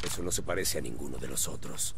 Eso no se parece a ninguno de los otros.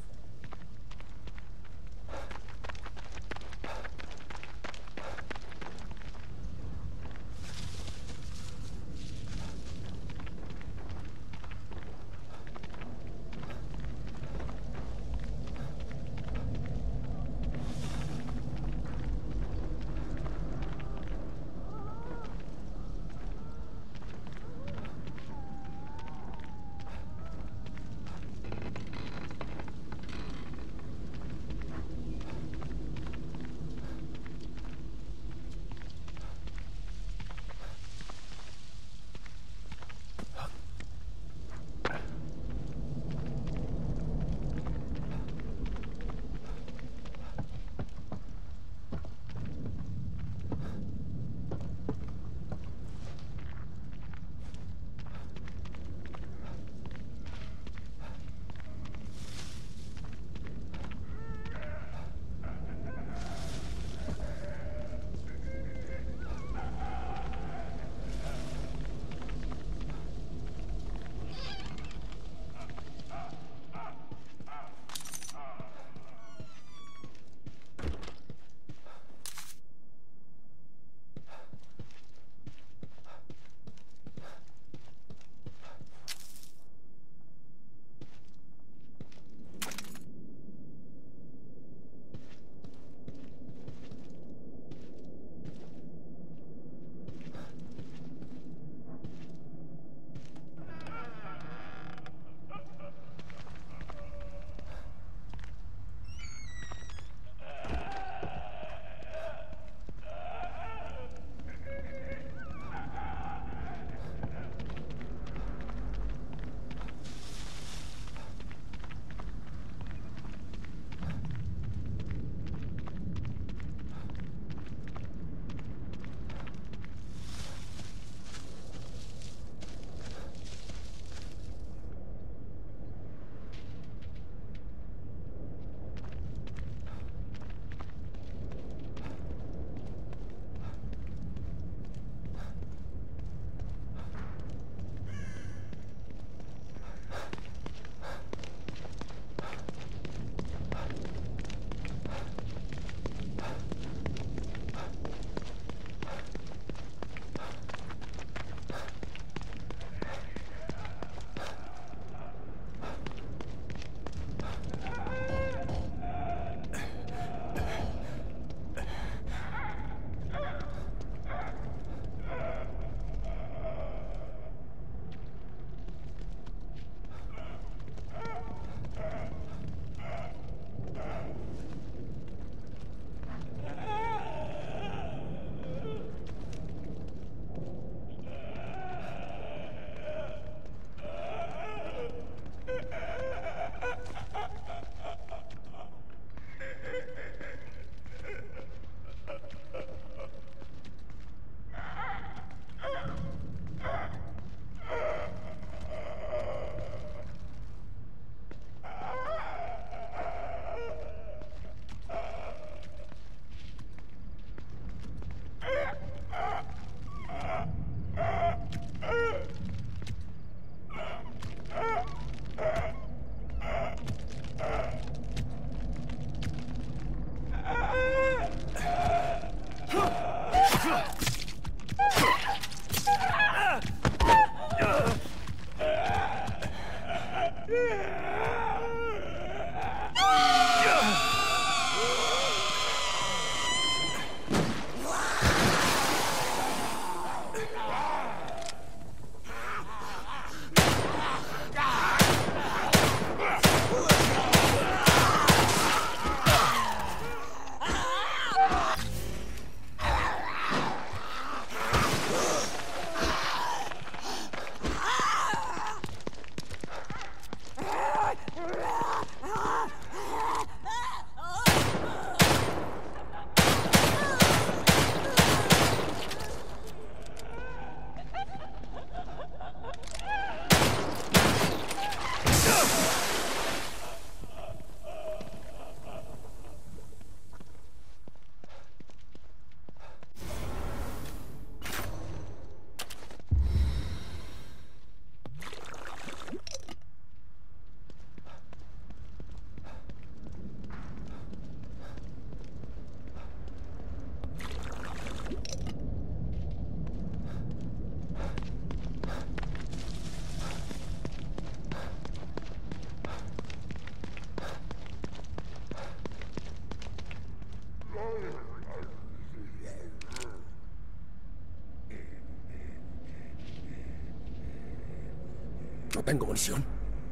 No tengo munición.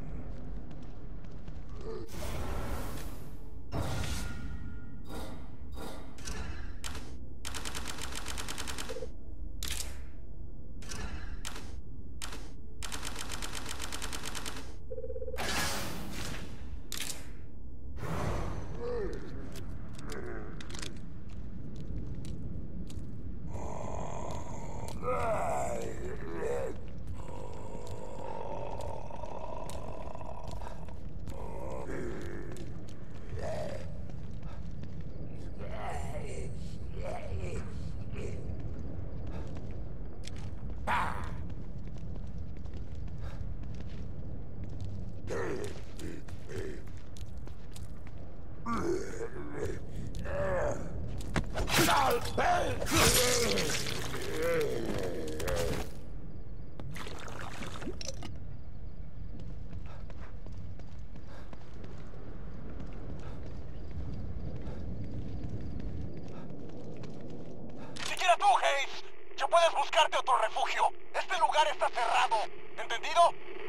Siquiera tú, Hayes. Ya puedes buscarte otro refugio. Este lugar está cerrado. ¿Entendido?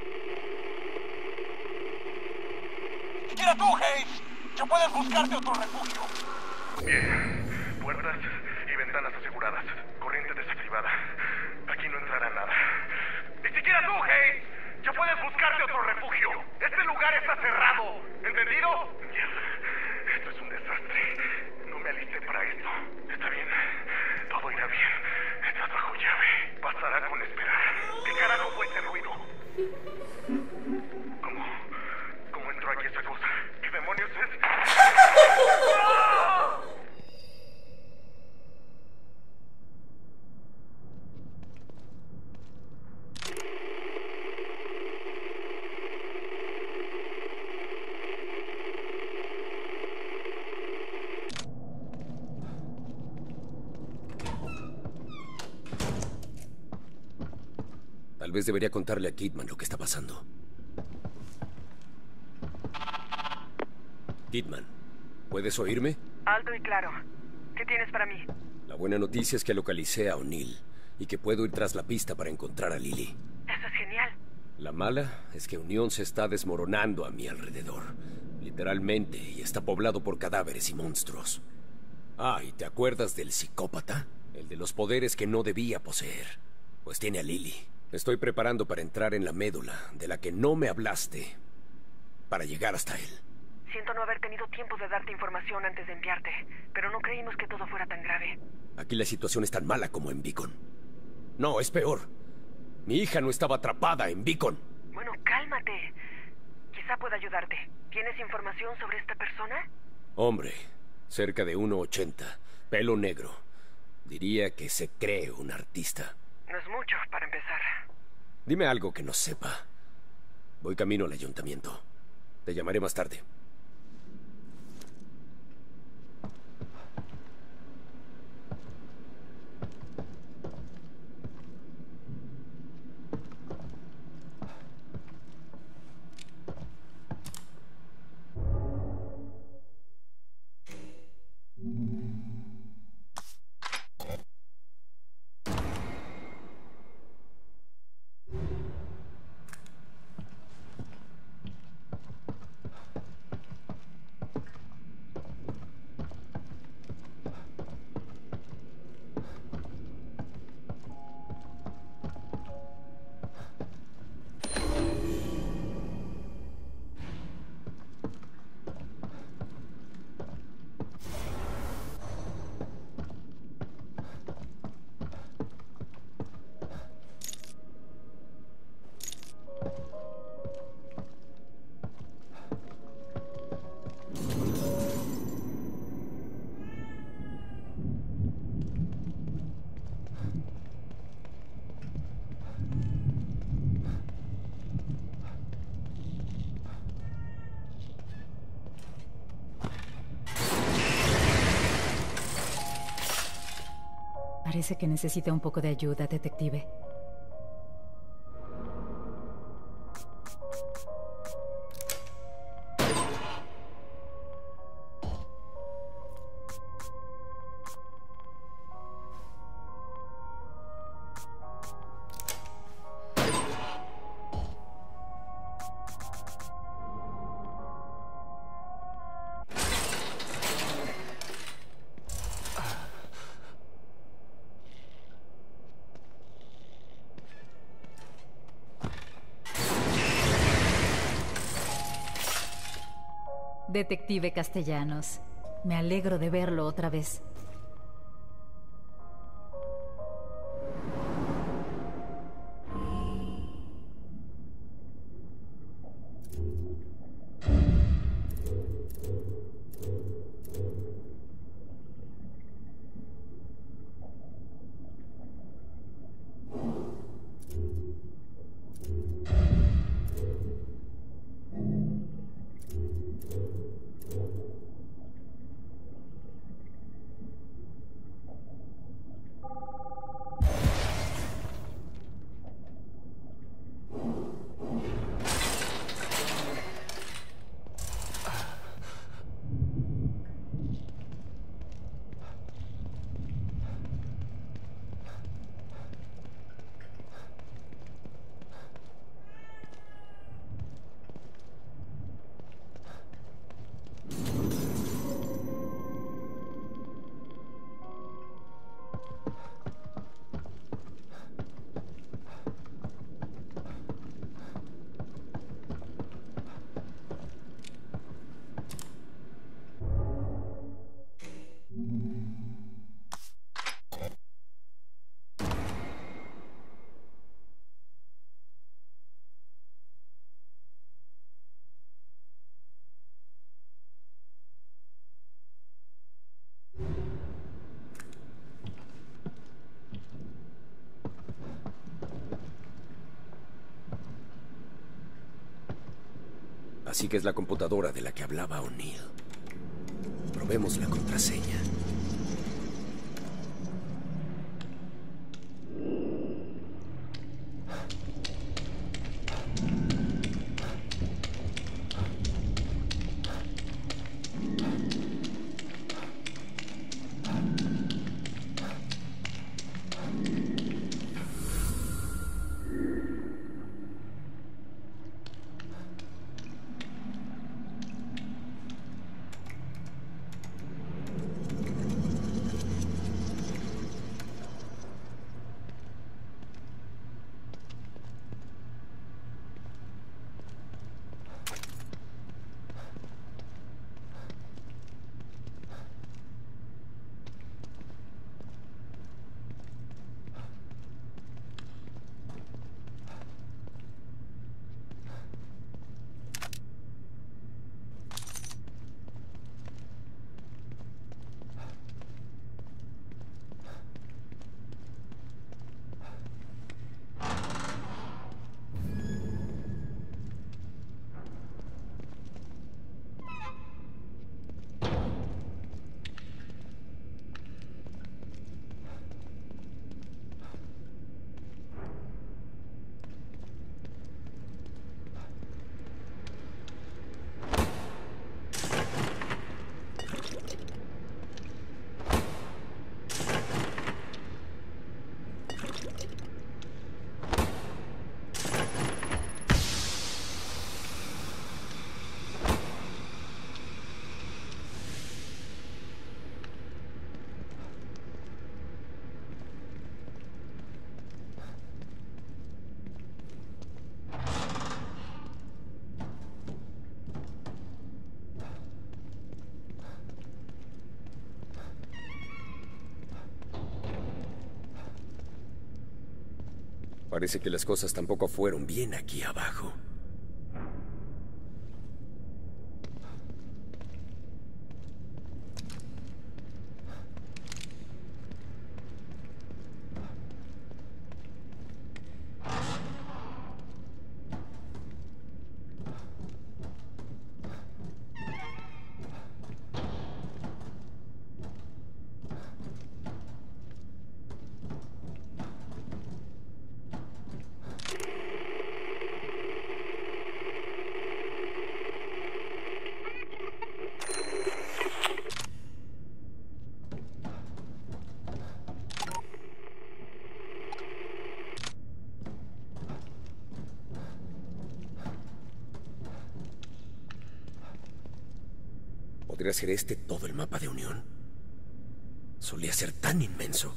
Siquiera tú, Hayes. Ya puedes buscarte otro refugio. Bien. Puertas y ventanas aseguradas. Corriente desactivada. Aquí no entrará nada. ¡Ni siquiera tú, Hayes! ¡Ya puedes buscarte otro refugio! ¡Este lugar está cerrado! ¿Entendido? Mierda. Esto es un desastre. No me alisté para esto. Está bien. Todo irá bien. Estás bajo llave. Bastará con esperar. ¿Qué carajo fue ese ruido? ¿Cómo entró aquí esa cosa? ¿Qué demonios es? Tal vez debería contarle a Kidman lo que está pasando. Kidman, ¿puedes oírme? Alto y claro. ¿Qué tienes para mí? La buena noticia es que localicé a O'Neill y que puedo ir tras la pista para encontrar a Lily. Eso es genial. La mala es que Unión se está desmoronando a mi alrededor. Literalmente, y está poblado por cadáveres y monstruos. Ah, ¿y te acuerdas del psicópata? El de los poderes que no debía poseer. Pues tiene a Lily. Me estoy preparando para entrar en la médula de la que no me hablaste para llegar hasta él. Siento no haber tenido tiempo de darte información antes de enviarte, pero no creímos que todo fuera tan grave. Aquí la situación es tan mala como en Beacon. No, es peor. Mi hija no estaba atrapada en Beacon. Bueno, cálmate. Quizá pueda ayudarte. ¿Tienes información sobre esta persona? Hombre, cerca de 1,80, pelo negro. Diría que se cree un artista. No es mucho, para empezar. Dime algo que no sepa. Voy camino al ayuntamiento. Te llamaré más tarde. Parece que necesita un poco de ayuda, detective. Detective Castellanos, me alegro de verlo otra vez. Así que es la computadora de la que hablaba O'Neill. Probemos la contraseña. Parece que las cosas tampoco fueron bien aquí abajo. ¿Podría ser este todo el mapa de Unión? Solía ser tan inmenso.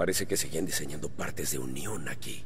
Parece que seguían diseñando partes de Unión aquí.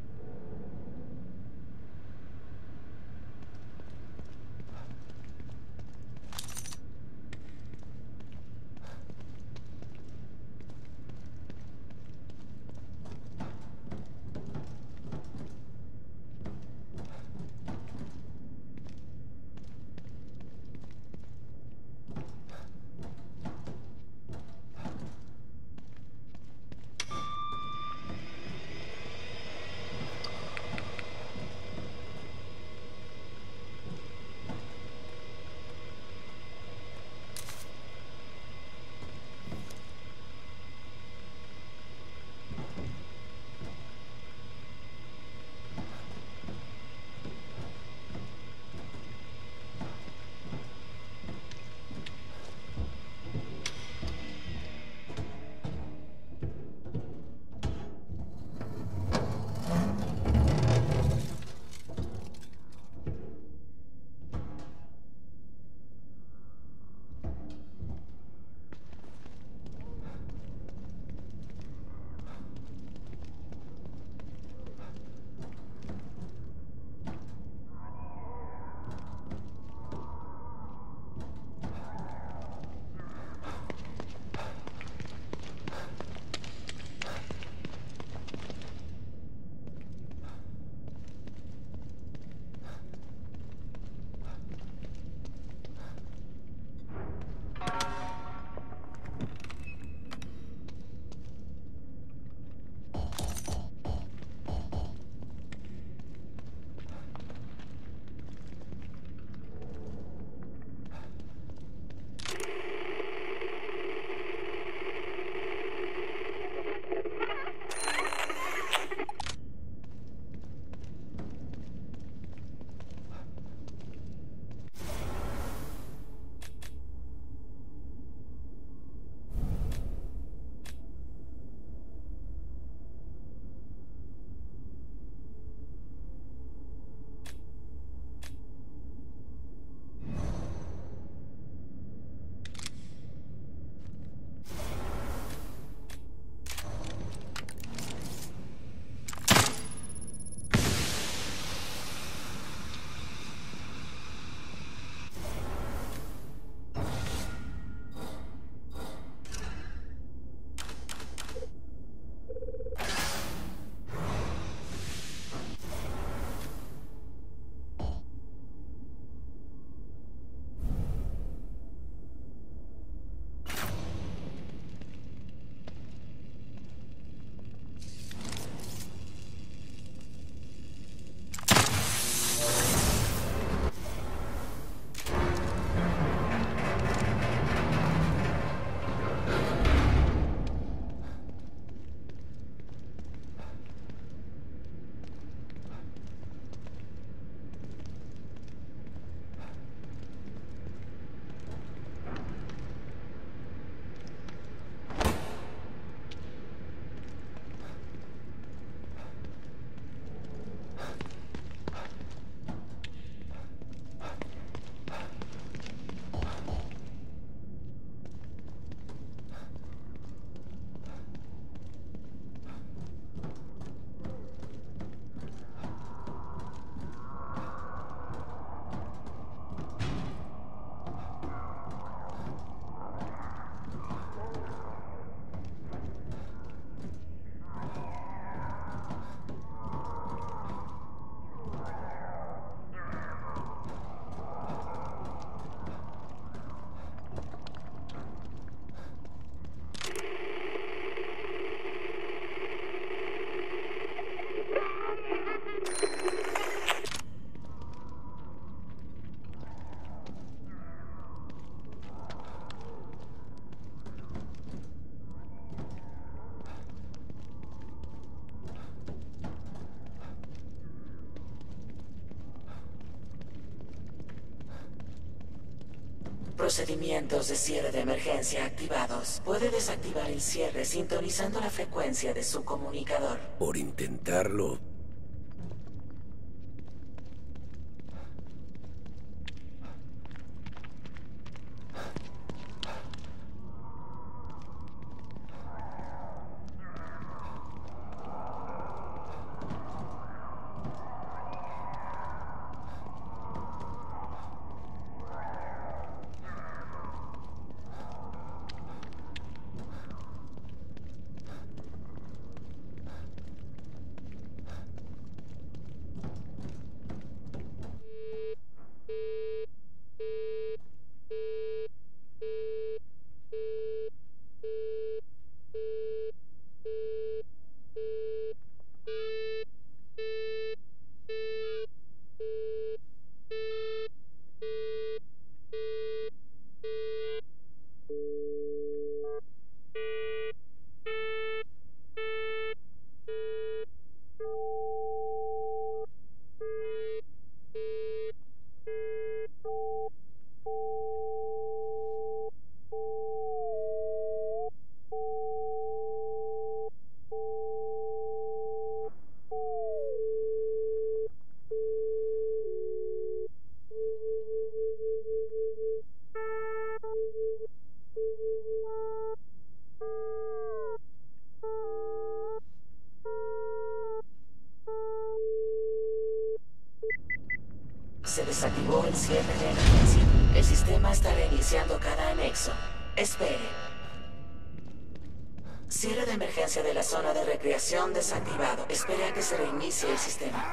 Procedimientos de cierre de emergencia activados. Puede desactivar el cierre sintonizando la frecuencia de su comunicador. Por intentarlo, Se desactivó el cierre de emergencia. El sistema está reiniciando cada anexo. Espere. Cierre de emergencia de la zona de recreación desactivado. Espere a que se reinicie el sistema.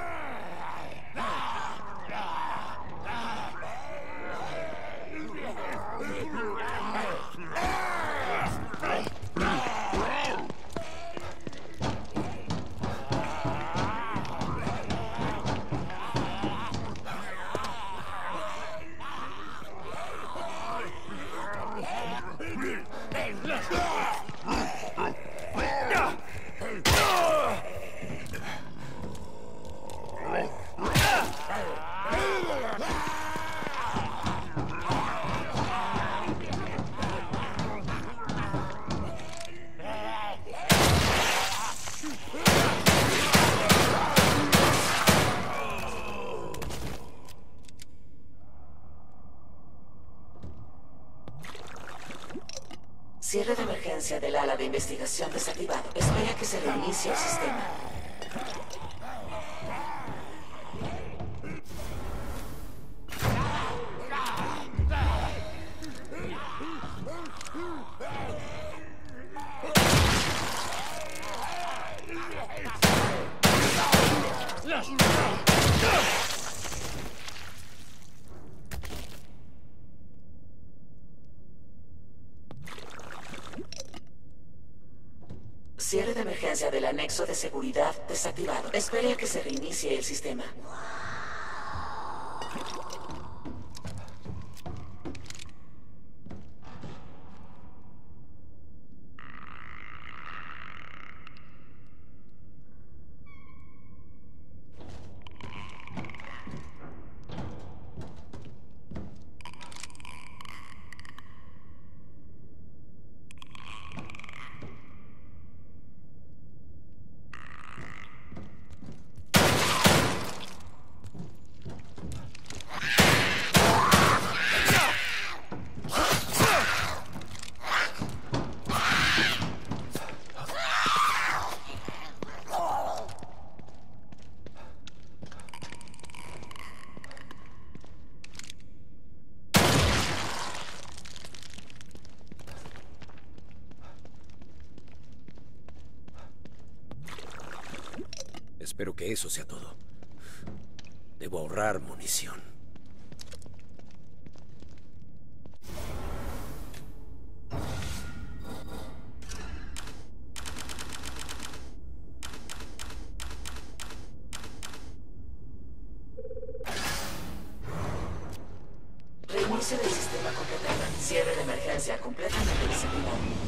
Cierre de emergencia del ala de investigación desactivado. Espera que se reinicie el sistema. Cierre de emergencia del anexo de seguridad desactivado. Espere a que se reinicie el sistema. Espero que eso sea todo. Debo ahorrar munición. Reinicio del sistema completado. Cierre de emergencia completamente desactivado.